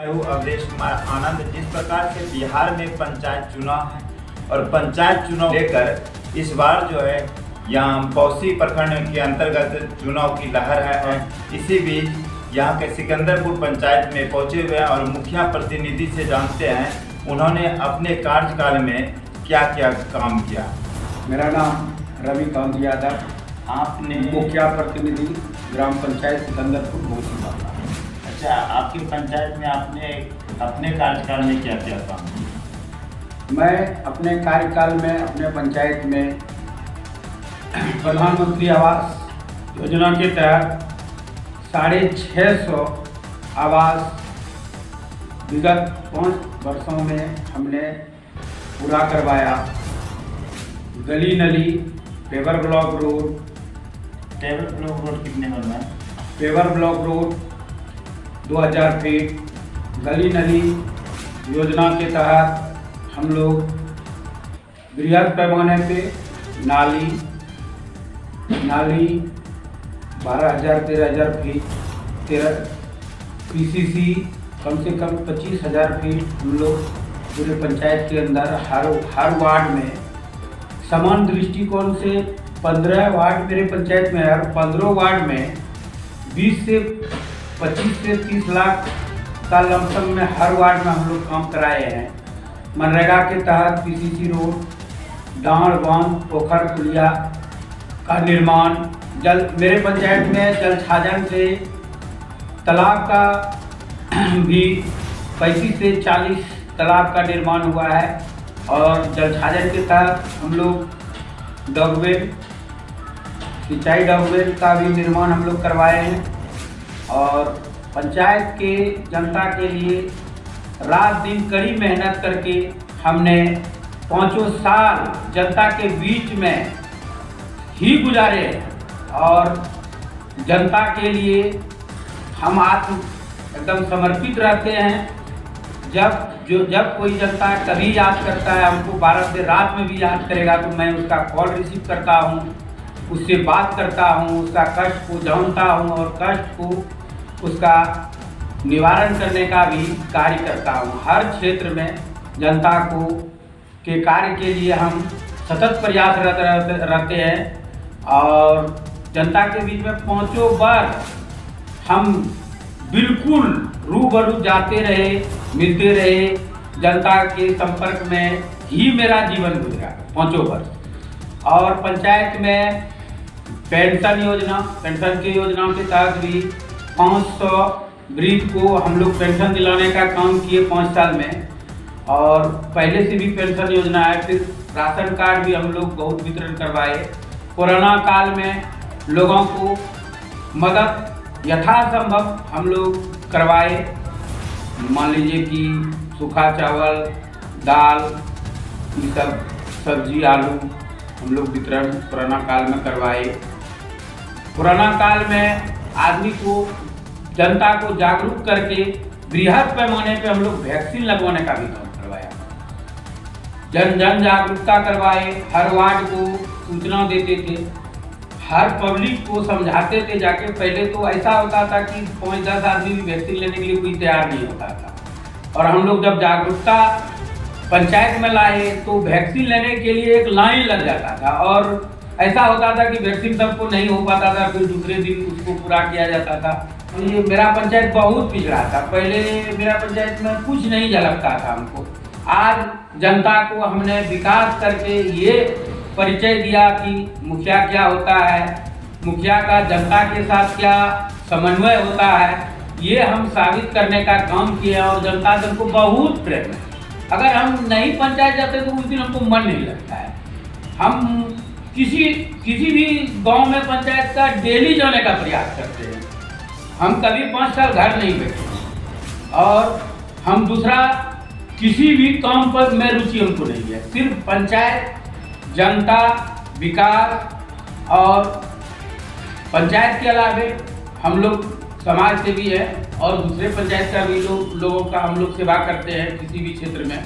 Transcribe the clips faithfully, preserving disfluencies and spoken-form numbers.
मैं हूँ अवधेश कुमार आनंद। जिस प्रकार से बिहार में पंचायत चुनाव है और पंचायत चुनाव लेकर इस बार जो है यहाँ पौसी प्रखंड के अंतर्गत चुनाव की लहर है। इसी बीच यहाँ के सिकंदरपुर पंचायत में पहुँचे हुए हैं और मुखिया प्रतिनिधि से जानते हैं उन्होंने अपने कार्यकाल में क्या क्या काम किया। मेरा नाम रविकांत यादव, आपने मुखिया प्रतिनिधि ग्राम पंचायत सिकंदरपुर पौसी। अच्छा, आपकी पंचायत में आपने अपने कार्यकाल में क्या क्या काम किया? मैं अपने कार्यकाल में अपने पंचायत में प्रधानमंत्री आवास योजना के तहत साढ़े छः सौ आवास विगत पाँच वर्षों में हमने पूरा करवाया। गली नली, paver block road, paver block road कितने बनवाए? पेवर ब्लॉक रोड दो हज़ार फीट, गली नली योजना के तहत हम लोग बृहद पैमाने पे नाली नाली बारह हज़ार तेरह हज़ार फीट, तेरह पीसीसी कम से कम पच्चीस हज़ार फीट हम लोग पूरे पंचायत के अंदर हर हर वार्ड में समान दृष्टिकोण से पंद्रह वार्ड मेरे पंचायत में है और पंद्रह वार्ड में बीस से पच्चीस से तीस लाख का लमसम में हर वार्ड में हम लोग काम कराए हैं। मनरेगा के तहत पीसीसी रोड, डांड बांध, पोखर पुलिया का निर्माण, जल मेरे पंचायत में जल छाजन से तालाब का भी पैंतीस से चालीस तालाब का निर्माण हुआ है और जल छाजन के तहत हम लोग डॉगवेल, सिंचाई डॉगवेल का भी निर्माण हम लोग करवाए हैं और पंचायत के जनता के लिए रात दिन कड़ी मेहनत करके हमने पाँचों साल जनता के बीच में ही गुजारे और जनता के लिए हम आत्म एकदम समर्पित रहते हैं। जब जो जब कोई जनता कभी याद करता है हमको, बारह से रात में भी याद करेगा तो मैं उसका कॉल रिसीव करता हूँ, उससे बात करता हूँ, उसका कष्ट को जानता हूँ और कष्ट को उसका निवारण करने का भी कार्य करता हूँ। हर क्षेत्र में जनता को के कार्य के लिए हम सतत प्रयासरत रहते हैं और जनता के बीच में पाँचों बार हम बिल्कुल रूबरू जाते रहे, मिलते रहे, जनता के संपर्क में ही मेरा जीवन गुजरा पाँचों वर्ष। और पंचायत में पेंशन योजना, पेंशन की योजना के तहत भी पाँच सौ वृद्ध को हम लोग पेंशन दिलाने का काम किए पाँच साल में और पहले से भी पेंशन योजना है। फिर राशन कार्ड भी हम लोग बहुत वितरण करवाए। कोरोना काल में लोगों को मदद यथासंभव हम लोग करवाए। मान लीजिए कि सूखा चावल, दाल, ये सब सब्जी, आलू हम लोग वितरण कोरोना काल में करवाए। कोरोना काल में आदमी को, जनता को जागरूक करके बृहद पैमाने पे हम लोग वैक्सीन लगवाने का भी काम करवाया। जन जन जागरूकता करवाए, हर वार्ड को सूचना देते थे, हर पब्लिक को समझाते थे जाके। पहले तो ऐसा होता था कि पाँच दस आदमी भी वैक्सीन लेने के लिए कोई तैयार नहीं होता था और हम लोग जब जागरूकता पंचायत में लाए तो वैक्सीन लेने के लिए एक लाइन लग जाता था और ऐसा होता था कि वैक्सीन सबको नहीं हो पाता था, फिर दूसरे दिन उसको पूरा किया जाता था। तो ये मेरा पंचायत बहुत पिछड़ा था। पहले मेरा पंचायत में कुछ नहीं झलकता था हमको। आज जनता को हमने विकास करके ये परिचय दिया कि मुखिया क्या होता है, मुखिया का जनता के साथ क्या समन्वय होता है, ये हम साबित करने का काम किया और जनता जन को बहुत प्रेम है। अगर हम नहीं पंचायत जाते तो उस दिन हमको मन नहीं लगता है। हम किसी किसी भी गांव में पंचायत का डेली जाने का प्रयास करते हैं। हम कभी पाँच साल घर नहीं बैठे और हम दूसरा किसी भी काम पर में रुचि हमको नहीं है। सिर्फ पंचायत, जनता, विकास और पंचायत के अलावे हम लोग समाज से भी है और दूसरे पंचायत का भी लोग लोगों का हम लोग सेवा करते हैं। किसी भी क्षेत्र में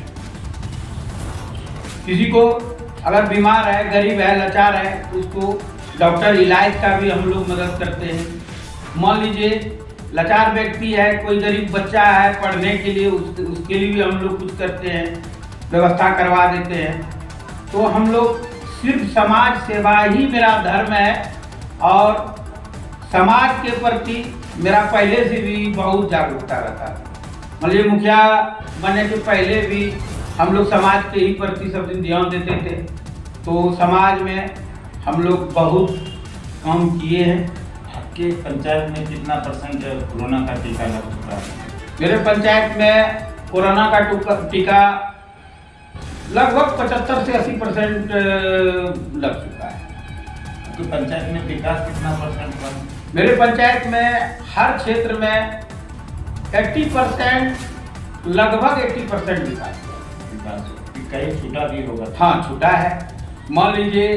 किसी को अगर बीमार है, गरीब है, लाचार है तो उसको डॉक्टर इलाज का भी हम लोग मदद करते हैं। मान लीजिए लाचार व्यक्ति है, कोई गरीब बच्चा है पढ़ने के लिए, उस, उसके लिए भी हम लोग कुछ करते हैं, व्यवस्था करवा देते हैं। तो हम लोग सिर्फ समाज सेवा ही मेरा धर्म है और समाज के प्रति मेरा पहले से भी बहुत जागरूकता रहता था। मतलब मुखिया बनने के पहले भी हम लोग समाज के ही प्रति सब दिन ध्यान देते थे। तो समाज में हम लोग बहुत काम किए हैं। आपके पंचायत में कितना परसेंट कोरोना का टीका लग चुका है? मेरे पंचायत में कोरोना का टीका लगभग पचहत्तर से अस्सी परसेंट लग चुका है। आपकी पंचायत में विकास कितना परसेंट हुआ? मेरे पंचायत में हर क्षेत्र में अस्सी परसेंट, लगभग अस्सी परसेंट विकास विकास कई छूटा भी होगा? हाँ, छूटा है। मान लीजिए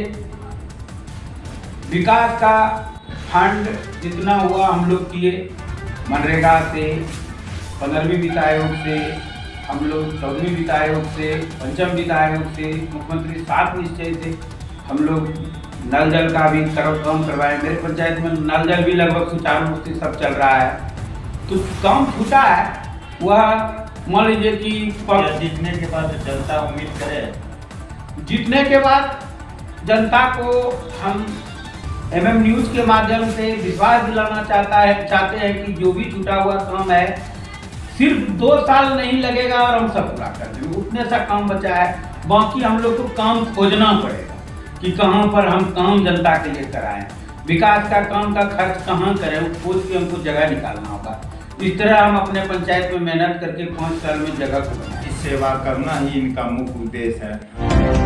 विकास का फंड जितना हुआ हम लोग किए, मनरेगा से, पंद्रहवीं वित्त आयोग से, हम लोग चौदहवीं वित्त आयोग से, पंचम वित्त आयोग से, मुख्यमंत्री सात निश्चय से हम लोग नल जल का भी काम करवाए। मेरे पंचायत में नल जल भी लगभग सुचारू रूप से सब चल रहा है। तो काम छूटा है वह मान लीजिए कि जीतने के बाद जनता उम्मीद करे, जीतने के बाद जनता को हम एमएम न्यूज़ के माध्यम से विश्वास दिलाना चाहता है चाहते हैं कि जो भी छूटा हुआ काम है सिर्फ दो साल नहीं लगेगा और हम सब पूरा कर देंगे। उतने सा काम बचा है, बाकी हम लोग को काम खोजना पड़ेगा कि कहाँ पर हम काम जनता के लिए कराएं। विकास का काम का खर्च कहाँ करें, खोज के हमको जगह निकालना होगा। इस तरह हम अपने पंचायत में मेहनत करके पाँच साल में जगह को बनाएं। सेवा करना ही इनका मुख्य उद्देश्य है।